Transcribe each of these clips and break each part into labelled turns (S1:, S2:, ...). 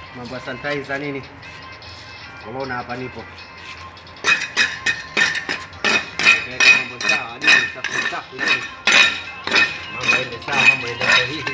S1: Mambo ya sanitizer nini? Corona hapa nipo. Ndio mambo sawa, hadi safi hivi. Mambo yende sawa, mambo yende sahihi.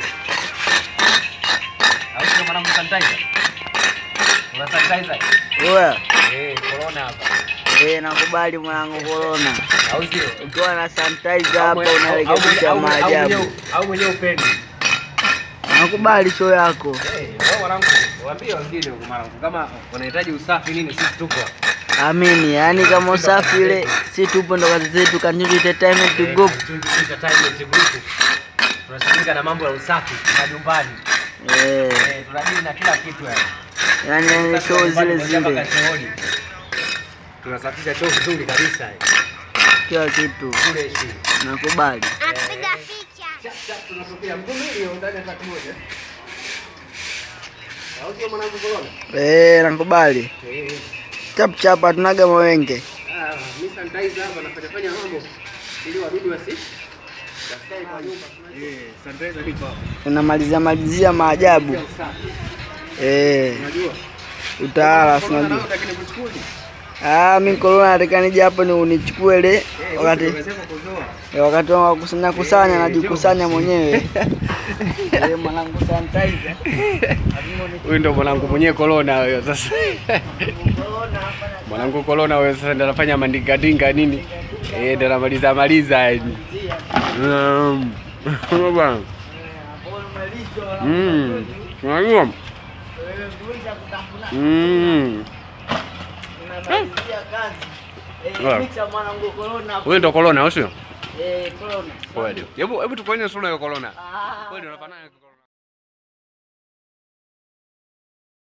S1: Au kama mambo sanitizer? Una sanitizer?
S2: Wewe.
S1: Corona hapa.
S2: Nakubali mwanangu corona.
S1: Au sio?
S2: Ukiwa na sanitizer hapa unarekebisha maajabu.
S1: Au mwenyewe upendi.
S2: Nakubali show yako.
S1: Wewe mwanangu, waambie wengine huko mwanangu kama wanahitaji usafi nini sisi tupo.
S2: Amini, yani kama usafi ile si tupo ndo kazi zetu Kanjunju Entertainment Group.
S1: Entertainment Group. Tunashughulika na mambo ya usafi majumbani. Tunadili na kila kitu yani.
S2: Yani show zile zile.
S1: Tunasafisha show vizuri kabisa.
S2: Kila kitu. Nakubali.
S3: Apiga picha.
S1: Tunatokea mgomili ndani ya kati moja. Au sio mwanangu Corona?
S2: Nakubali. Chap chap tunaga mawenge.
S1: Mimi sanitizer hapa nafanya mambo ili wadudu wasi. Daftari kwa nyumba. Sanitizer nipo hapa.
S2: Tunamalizia maajabu.
S1: Unajua?
S2: Utaala unajua. Mimi corona nataka nije hapo ni unichukue ile wakati wa kusanya najikusanya mwenyewe. Mwanangu sanitizer.
S1: Huyu ndo mwanangu mwenyewe corona huyo sasa. Mwanangu corona huyo sasa ndo anafanya mandinga nini? Ndo anamaliza yani. Bwana. Unajua? Wewe ndo corona au sio?
S2: Corona.
S1: Kweli. Hebu tufanye sura ya corona. Kweli unafanana na corona.